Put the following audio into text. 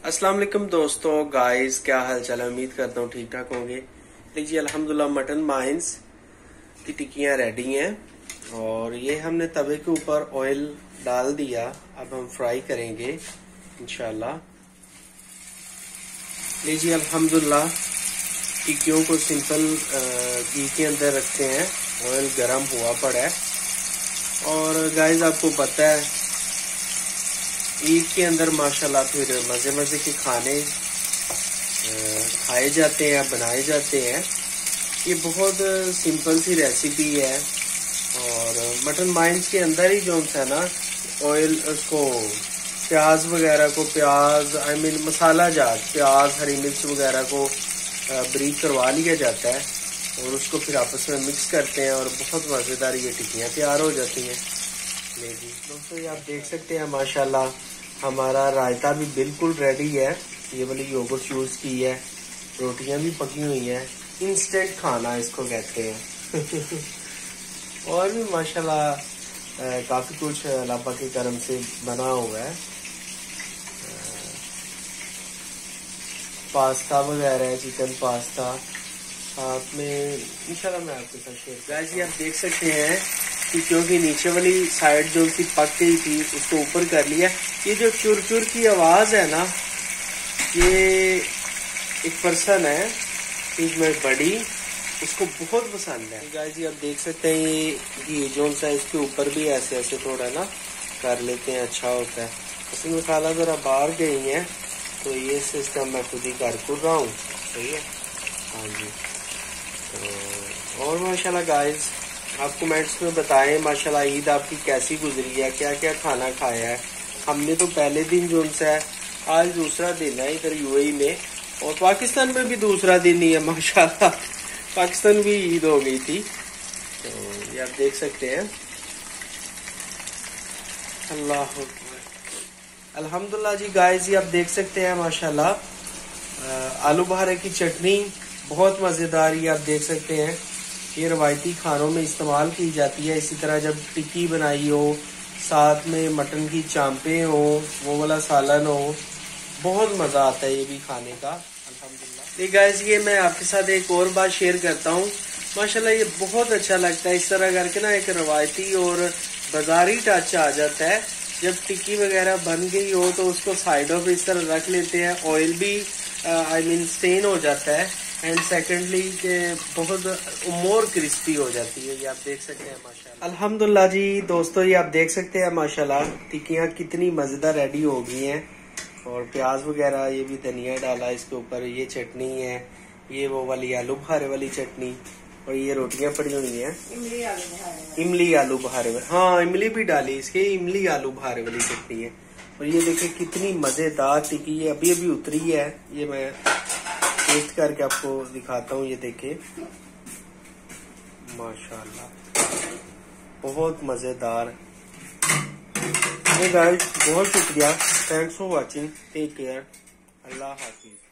अस्सलाम वालेकुम दोस्तों, गाइस क्या हाल चाल है। उम्मीद करता हूँ ठीक ठाक होंगे। लीजिए अल्हम्दुलिल्लाह मटन माइंस की टिक्कियाँ रेडी हैं और ये हमने तवे के ऊपर ऑयल डाल दिया। अब हम फ्राई करेंगे इंशाल्लाह। लीजिए अल्हम्दुलिल्लाह टिक्कियों को सिंपल घी के अंदर रखते हैं। ऑयल गर्म हुआ पड़ा है और गाइस आपको पता है ईद के अंदर माशाल्लाह फिर मजे मजे के खाने खाए जाते हैं, बनाए जाते हैं। ये बहुत सिंपल सी रेसिपी है और मटन माइंस के अंदर ही जो है ना ऑयल उसको प्याज वगैरह को मसाला जात प्याज हरी मिर्च वगैरह को ब्रीक करवा लिया जाता है और उसको फिर आपस में मिक्स करते हैं और बहुत मज़ेदार ये टिक्कियाँ तैयार हो जाती हैं। लेकिन दोस्तों ये आप देख सकते हैं माशाल्लाह हमारा रायता भी बिल्कुल रेडी है। ये वाली योगर्ट यूज की है, रोटियां भी पकी हुई हैं। इंस्टेंट खाना इसको कहते हैं। और भी माशाल्लाह काफी कुछ अल्लाह के करम से बना हुआ है। पास्ता वगैरह है, चिकन पास्ता साथ में इंशाल्लाह मैं आपके साथ शेयर। गाइस ये आप देख सकते हैं कि क्योंकि नीचे वाली साइड जो सी पक गई थी उसको ऊपर कर लिया। ये जो चुर चुर की आवाज है ना, ये एक पर्सन है इसमें बड़ी, उसको बहुत पसंद है। गाइस ये आप देख सकते हैं ये जो सा इसके ऊपर भी ऐसे ऐसे थोड़ा ना कर लेते हैं, अच्छा होता है। इसमें मसाला जरा बाहर गई है तो ये सिस्टम मैं खुद ही कर रहा हूँ। सही है, हाँ जी। तो और माशाल्लाह गाइस आप कमेंट्स में बताएं माशाल्लाह ईद आपकी कैसी गुजरी है, क्या क्या खाना खाया है। हमने तो पहले दिन जो है, आज दूसरा दिन है इधर यूएई में और पाकिस्तान में भी दूसरा दिन ही है माशाल्लाह। पाकिस्तान भी ईद हो गई थी। तो ये आप देख सकते हैं। अल्लाह अल्हम्दुलिल्लाह जी। गाइस ये आप देख सकते हैं माशाल्लाह आलू बहारे की चटनी बहुत मज़ेदार, ये आप देख सकते हैं। ये रवायती खानों में इस्तेमाल की जाती है। इसी तरह जब टिक्की बनाई हो, साथ में मटन की चांपे हो, वो वाला सालन हो, बहुत मज़ा आता है ये भी खाने का अल्हम्दुलिल्लाह। ये गाइस ये मैं आपके साथ एक और बात शेयर करता हूँ। माशाल्लाह ये बहुत अच्छा लगता है। इस तरह करके ना एक रवायती और बाजारी टच आ जाता है। जब टिक्की वगैरह बन गई हो तो उसको साइडों पे इस तरह रख लेते हैं। ऑयल भी स्टेन हो जाता है एंड सेकेंडली के बहुत मोर क्रिस्पी हो जाती है। ये आप देख सकते हैं माशाल्लाह। अल्हम्दुलिल्लाह जी दोस्तों ये आप देख सकते हैं माशाल्लाह टिक्कियाँ कितनी मजेदार रेडी हो गई हैं और प्याज वगैरह ये भी धनिया डाला इसके ऊपर। ये चटनी है, ये वो वाली आलू बुखारे वाली चटनी और ये रोटियां पड़ी हुई हैं इमली आलू बुखारे। हाँ इमली भी डाली इसके, इमली आलू बुखारे वाली चटनी है। और ये देखिए कितनी मजेदार टिक्की है, अभी अभी उतरी है। ये मैं टेस्ट करके आपको दिखाता हूँ। ये देखिए माशाल्लाह बहुत मजेदार। गाइस बहुत शुक्रिया, thanks for watching, take care, अल्लाह हाफिज।